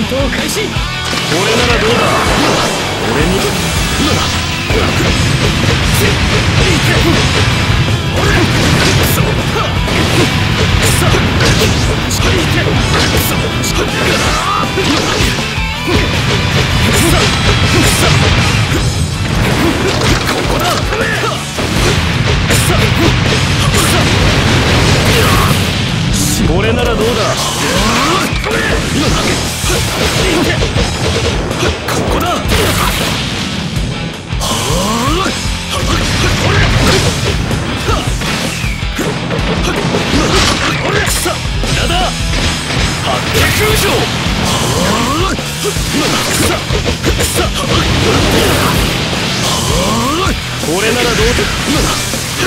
闘開始。 これならどうだ。俺にこれならどうだ。ここだ。なんだ800以上。これならどうだ。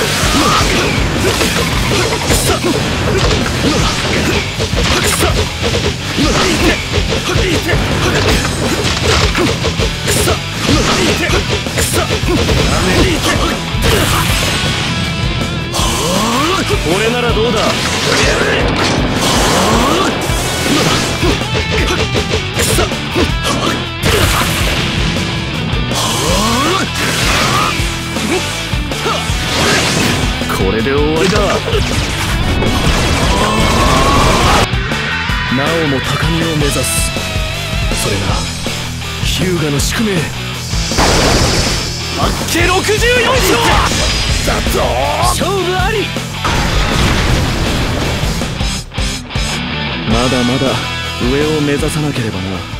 これならどうだ。これで終わりだ。なおも高みを目指す。それがヒューガの宿命。八景64勝だぞ。勝負あり。まだまだ上を目指さなければな。